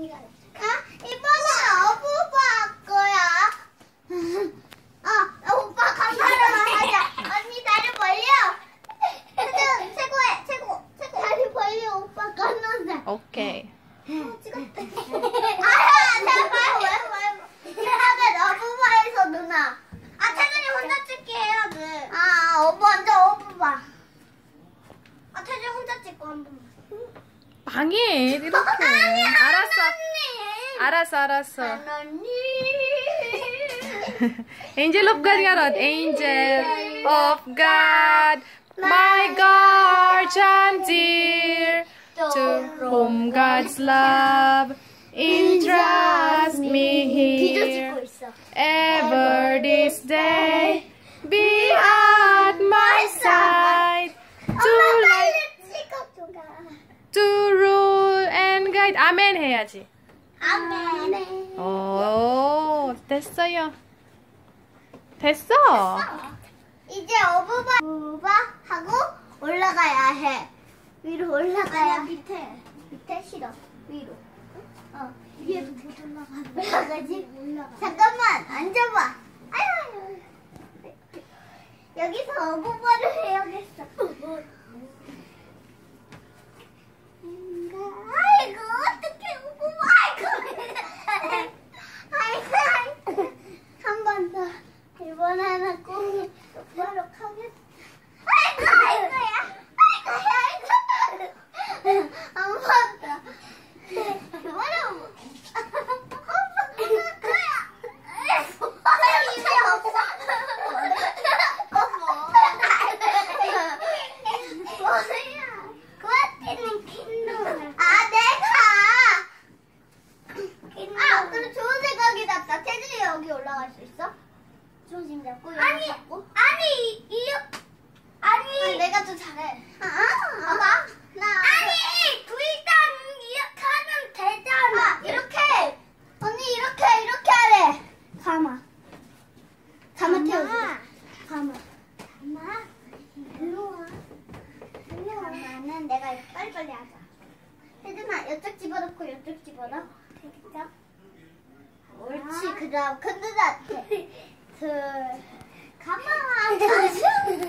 이번엔 어부바 할 거야. 오빠 감사를 하자. 언니 다리 벌려. 최고해, 최고. 다리 벌려, 오빠 건너자. 오케이. 찍었다. 제발, 왜. 태준이 어부바에서 누나. 태준이 혼자 찍기 해야 돼. 먼저 어부바. 태준이 혼자 찍고 한 번만. 방해, 이렇게. 알았어. Angel of God nga ron. Angel of God, my guardian dear, to whom God's love entrust me here. Ever this day, be at my side, to rule and guide. 아멘 해야지. 아멘. 오, 됐어요. 됐어. 이제 어부바 하고 올라가야 해. 위로 올라가야. 밑에 싫어. 위로. 위에도 못 올라가지? 잠깐만 앉아봐. 아유. 여기서 어부바를 해야겠어. 아이고 어떡해 어부바. 아이고. 한 번 더. 이번에는 꼭 똑바로 하겠어. 아이고야. 한 번 더. 이번에 근데 좋은 생각이 났다. 태준이 여기 올라갈 수 있어? 중심 잡고 아니 내가 더 잘해. 봐봐. 둘 다 이렇게 하면 되잖아. 이렇게 언니 이렇게 하래. 가마 태워줘. 가마 일로 와. 가마는 내가 이렇게 빨리빨리 하자. 혜준아 이쪽 집어넣고 이쪽 집어넣어. 되겠죠? 옳지. 그 다음 큰 누나한테 가마.